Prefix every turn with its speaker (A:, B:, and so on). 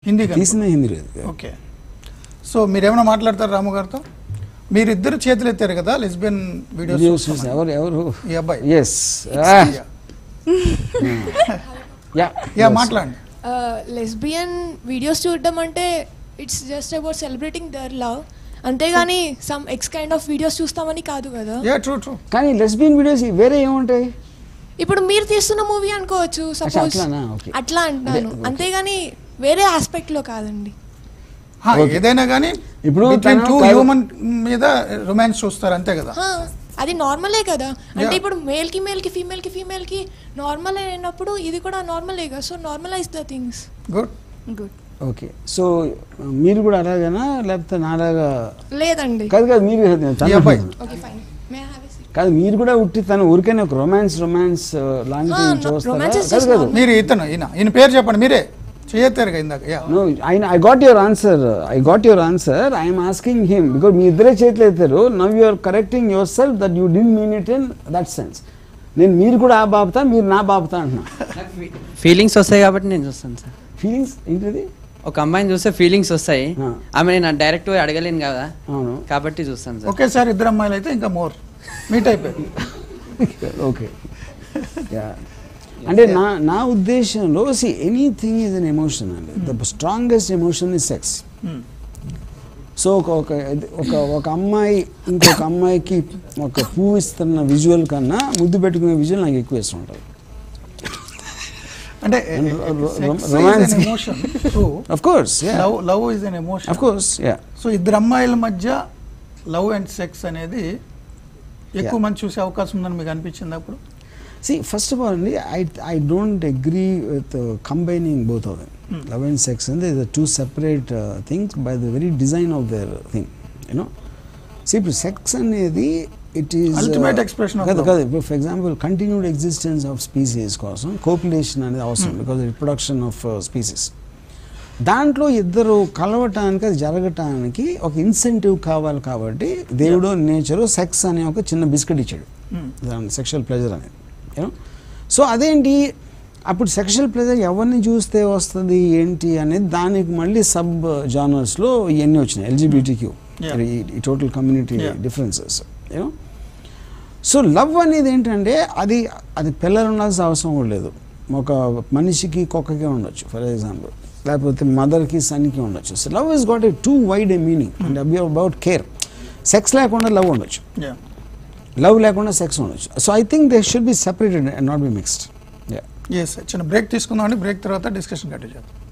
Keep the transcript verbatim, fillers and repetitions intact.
A: హిందీ
B: తీసిన హిందీ లేదు.
A: Okay. So మీరేమైనా మాట్లాడతారు రాము గారితో? మీరిద్దరు చేతులు ఎత్తారు కదా లెస్బియన్ వీడియోస్.
B: ఎవరు ఎవరు
A: ఈ అబ్బాయి?
B: ఎస్
A: యా యా మాట్లాడండి.
C: లెస్బియన్ వీడియోస్ చూడడం అంటే it's just about celebrating their love, అంతేగాని some x kind of videos చూస్తామని కాదు కదా.
A: Ya true true.
B: కానీ లెస్బియన్ వీడియోస్ వేరే ఏముంటాయి?
C: ఇప్పుడు మీరు తీస్తున్న మూవీ అనుకోవచ్చు సపోజ్, అట్లా అంటున్నాను, అంతేగాని వేరే ఆస్పెక్ట్ లో కాదండి.
A: ఏదైనా కానీ ఇప్పుడు టూ హ్యూమన్ మీద రొమాన్స్ చూస్తారు అంతే కదా.
C: అది నార్మలే కదా. అంటే ఇప్పుడు మేల్ కి మేల్ కి ఫీమేల్ కి ఫీమేల్ కి నార్మల్ అయినప్పుడు ఇది కూడా నార్మలే కదా. So normalize the things.
A: Good
C: good.
B: Okay. So మీరు కూడా అలాగేనా లేకపోతే నాలాగా?
C: లేదండి.
B: కాదు కాదు మీరు
C: okay fine. May I have a seat?
B: కాదు మీరు కూడా ఉట్టి తను ఊరికైనా ఒక రొమాన్స్ రొమాన్స్ లాంటివి చూస్తారా? కాదు కాదు
A: మీరు ఇతను ఈయన ఈయన పేరు చెప్పండి, మీరే చేయతారు కదా ఇందాక.
B: No I I got your answer I got your answer I am asking him because మీ ఇద్దరే చేతులు ఎత్తారు. Now you are correcting yourself that you did mean it in that sense. నేను మీరు కూడా ఆ బాబుతా మీరు నా బాబుతా అంటున్నా.
D: ఫీలింగ్స్ వస్తాయి కాబట్టి నేను చూస్తాను సార్.
B: ఫీలింగ్స్ ఏంటిది?
D: ఒక అమ్మాయిని చూస్తే ఫీలింగ్స్ వస్తాయి, ఆమె నేను డైరెక్ట్ అడగలేను కదా,
B: అవును
D: కాబట్టి చూస్తాను సార్.
A: ఓకే సార్, ఇద్దరు అమ్మాయిలు అయితే ఇంకా మోర్ మీట్ అయిపోయింది.
B: ఓకే. అంటే నా నా ఉద్దేశంలో see anything is an emotion అండి. The strongest emotion is sex. So ఒక ఒక ఒక అమ్మాయి ఇంకొక అమ్మాయికి ఒక పువ్వు ఇస్తున్న విజువల్ కన్నా ముద్దు పెట్టుకునే విజువల్ నాకు ఎక్కువ ఇష్టం ఉంటుంది.
A: అంటే
B: romance
A: emotion
B: of course,
A: love love is an emotion
B: of course. Ya.
A: So ఇద్దరు అమ్మాయిల మధ్య లవ్ అండ్ సెక్స్ అనేది ఎక్కువ మంది చూసే అవకాశం ఉందని మీకు అనిపించింది అప్పుడు?
B: See, first of all, I I don't agree with uh, combining both of them. Hmm. Love and sex, and they are two separate uh, things by the very design of their thing. You know, see, sex anedi it is
A: ultimate uh, expression of love.
B: Kada, for example, continued existence of species కోసం copulation అనేది అవసరం because the reproduction of uh, species. దాంట్లో ఇద్దరు కలవటానికి అది జరగటానికి ఒక incentive కావాలి కాబట్టి దేవుడు నేచరు సెక్స్ అనే ఒక చిన్న బిస్కెట్ ఇచ్చాడు, సెక్షువల్ ప్లెజర్ అనేది. సో అదేంటి అప్పుడు సెక్షువల్ ప్లెజర్ ఎవరిని చూస్తే వస్తుంది ఏంటి అనేది దానికి మళ్ళీ సబ్ జానర్స్లో ఇవన్నీ వచ్చినాయి, ఎల్జీబీటీక్యూ, ఈ total community differences. You know, so love అనేది ఏంటంటే అది అది పిల్లలు ఉండాల్సిన అవసరం కూడా లేదు. ఒక మనిషికి కుక్కకి ఉండొచ్చు ఫర్ ఎగ్జాంపుల్, లేకపోతే మదర్కి సన్కి ఉండొచ్చు. So love is got a too wide a meaning and about care. Sex లేకుండా లవ్ ఉండొచ్చు, లవ్ లేకుండా సెక్స్ ఉండొచ్చు. So I think they should be separated and not be mixed.
A: Yes. చిన్న బ్రేక్ తీసుకుందాం అండి, బ్రేక్ తర్వాత డిస్కషన్ కంటిన్యూ చేద్దాం.